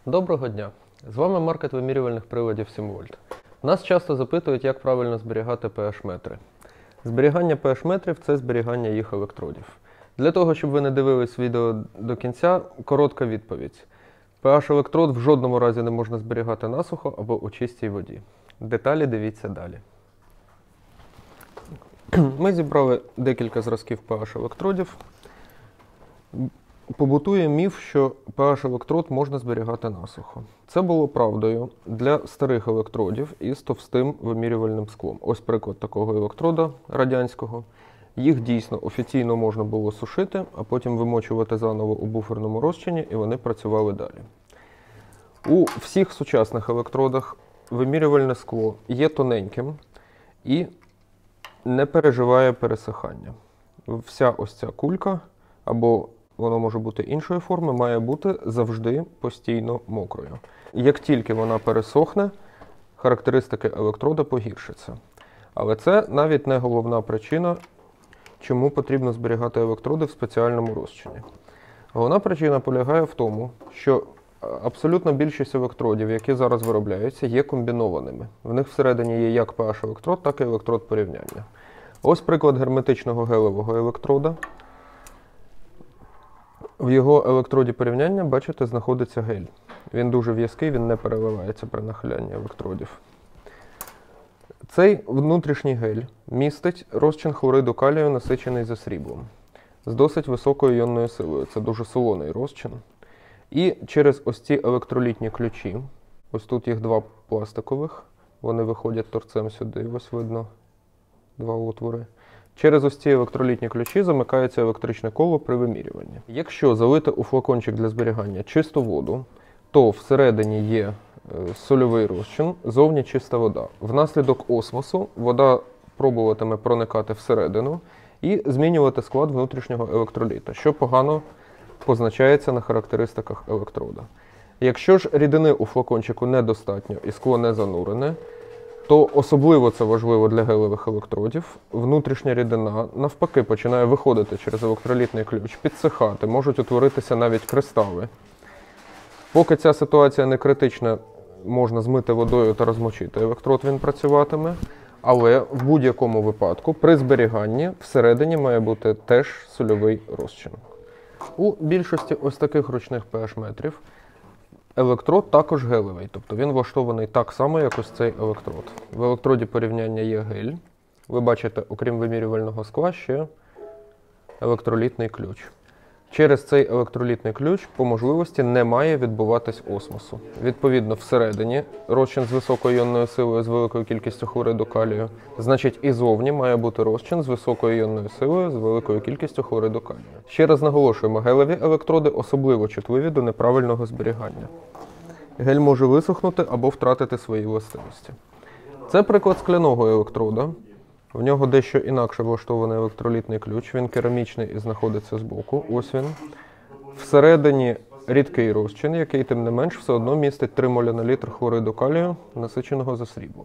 Доброго дня! З вами маркет вимірювальних приладів 7V. Нас часто запитують, як правильно зберігати pH-метри. Зберігання pH-метрів – це зберігання їх електродів. Для того, щоб ви не дивились відео до кінця, коротка відповідь. pH-електрод в жодному разі не можна зберігати насухо або у чистій воді. Деталі дивіться далі. Ми зібрали декілька зразків pH-електродів. Побутує міф, що pH-електрод можна зберігати насухо. Це було правдою для старих електродів із товстим вимірювальним склом. Ось приклад такого електрода радянського. Їх дійсно офіційно можна було сушити, а потім вимочувати заново у буферному розчині, і вони працювали далі. У всіх сучасних електродах вимірювальне скло є тоненьким і не переживає пересихання. Вся ось ця кулька, або воно може бути іншої форми, має бути завжди постійно мокрою. Як тільки вона пересохне, характеристики електрода погіршаться. Але це навіть не головна причина, чому потрібно зберігати електроди в спеціальному розчині. Головна причина полягає в тому, що абсолютна більшість електродів, які зараз виробляються, є комбінованими. В них всередині є як pH-електрод, так і електрод порівняння. Ось приклад герметичного гелевого електрода. В його електроді порівняння, бачите, знаходиться гель. Він дуже в'язкий, він не переливається при нахилянні електродів. Цей внутрішній гель містить розчин хлориду калію, насичений за сріблом, з досить високою іонною силою. Це дуже солоний розчин. І через ось ці електролітні ключі, ось тут їх два пластикових, вони виходять торцем сюди, ось видно два отвори. Через ось ці електролітні ключі замикається електричне коло при вимірюванні. Якщо залити у флакончик для зберігання чисту воду, то всередині є сольовий розчин, зовні чиста вода. Внаслідок осмосу вода пробуватиме проникати всередину і змінювати склад внутрішнього електроліта, що погано позначається на характеристиках електрода. Якщо ж рідини у флакончику недостатньо і скло не занурене, то особливо це важливо для гелевих електродів. Внутрішня рідина навпаки починає виходити через електролітний ключ, підсихати, можуть утворитися навіть кристали. Поки ця ситуація не критична, можна змити водою та розмочити електрод, він працюватиме. Але в будь-якому випадку при зберіганні всередині має бути теж сольовий розчин. У більшості ось таких ручних pH-метрів електрод також гелевий, тобто він влаштований так само, як ось цей електрод. В електроді порівняння є гель. Ви бачите, окрім вимірювального скла, ще електролітний ключ. Через цей електролітний ключ по можливості не має відбуватись осмосу. Відповідно, всередині розчин з високою іонною силою з великою кількістю хлориду калію, значить і зовні має бути розчин з високою іонною силою з великою кількістю хлориду калію. Ще раз наголошуємо, гелеві електроди особливо чутливі до неправильного зберігання. Гель може висохнути або втратити свої властивості. Це приклад скляного електрода. В нього дещо інакше влаштований електролітний ключ, він керамічний і знаходиться збоку, ось він. Всередині рідкий розчин, який, тим не менш, все одно містить 3 моля на літр хлориду калію, насиченого за сріблом.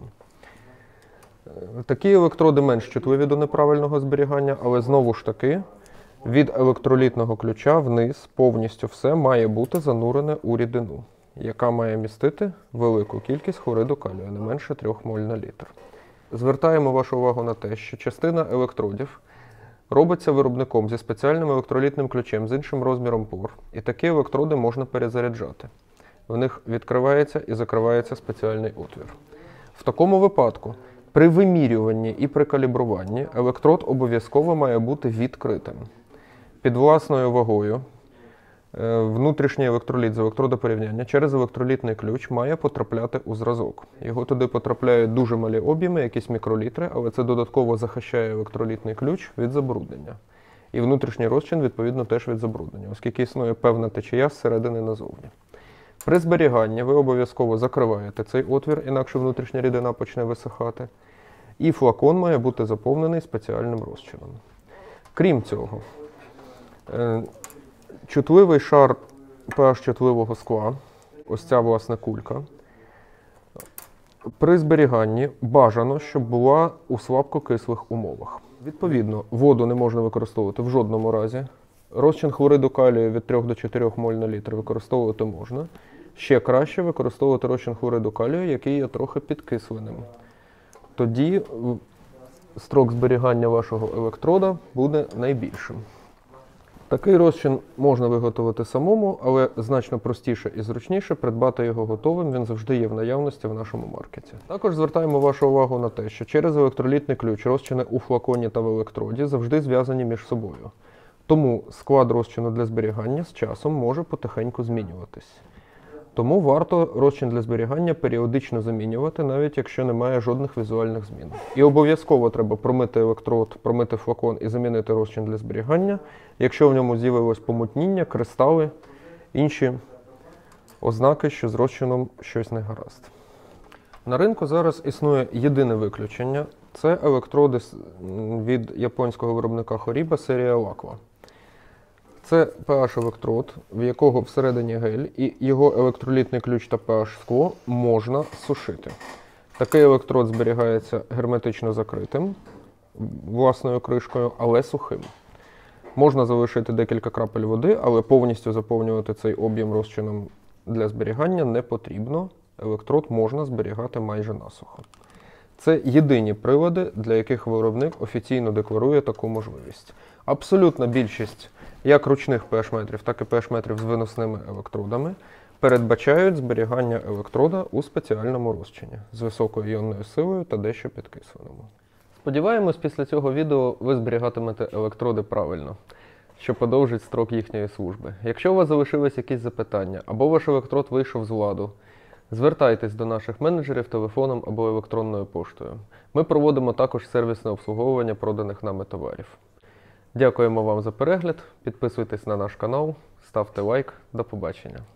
Такі електроди менш чутливі до неправильного зберігання, але знову ж таки, від електролітного ключа вниз повністю все має бути занурене у рідину, яка має містити велику кількість хлориду калію, не менше 3 моль на літр. Звертаємо вашу увагу на те, що частина електродів робиться виробником зі спеціальним електролітним ключем з іншим розміром пор, і такі електроди можна перезаряджати. В них відкривається і закривається спеціальний отвір. В такому випадку при вимірюванні і при калібруванні електрод обов'язково має бути відкритим. Під власною вагою внутрішній електроліт з електрода порівняння через електролітний ключ має потрапляти у зразок. Його туди потрапляють дуже малі об'єми, якісь мікролітри, але це додатково захищає електролітний ключ від забруднення. І внутрішній розчин, відповідно, теж від забруднення, оскільки існує певна течія зсередини назовні. При зберіганні ви обов'язково закриваєте цей отвір, інакше внутрішня рідина почне висихати. І флакон має бути заповнений спеціальним розчином. Крім цього, чутливий шар pH-чутливого скла, ось ця, власне, кулька, при зберіганні бажано, щоб була у слабкокислих умовах. Відповідно, воду не можна використовувати в жодному разі. Розчин хлориду калію від 3 до 4 моль на літр використовувати можна. Ще краще використовувати розчин хлориду калію, який є трохи підкисленим. Тоді строк зберігання вашого електрода буде найбільшим. Такий розчин можна виготовити самому, але значно простіше і зручніше придбати його готовим, він завжди є в наявності в нашому маркеті. Також звертаємо вашу увагу на те, що через електролітний ключ розчини у флаконі та в електроді завжди зв'язані між собою. Тому склад розчину для зберігання з часом може потихеньку змінюватись. Тому варто розчин для зберігання періодично замінювати, навіть якщо немає жодних візуальних змін. І обов'язково треба промити електрод, промити флакон і замінити розчин для зберігання, якщо в ньому з'явилось помутніння, кристали, інші ознаки, що з розчином щось не гаразд. На ринку зараз існує єдине виключення – це електроди від японського виробника Horiba серія Laqua. Це pH-електрод, в якого всередині гель, і його електролітний ключ та pH-скло можна сушити. Такий електрод зберігається герметично закритим, власною кришкою, але сухим. Можна залишити декілька крапель води, але повністю заповнювати цей об'єм розчином для зберігання не потрібно. Електрод можна зберігати майже насухо. Це єдині прилади, для яких виробник офіційно декларує таку можливість. Абсолютна більшість як ручних pH-метрів, так і pH-метрів з виносними електродами передбачають зберігання електрода у спеціальному розчині з високою іонною силою та дещо підкисленому. Сподіваємось, після цього відео ви зберігатимете електроди правильно, що подовжить строк їхньої служби. Якщо у вас залишились якісь запитання або ваш електрод вийшов з ладу, звертайтесь до наших менеджерів телефоном або електронною поштою. Ми проводимо також сервісне обслуговування проданих нами товарів. Дякуємо вам за перегляд, підписуйтесь на наш канал, ставте лайк, до побачення.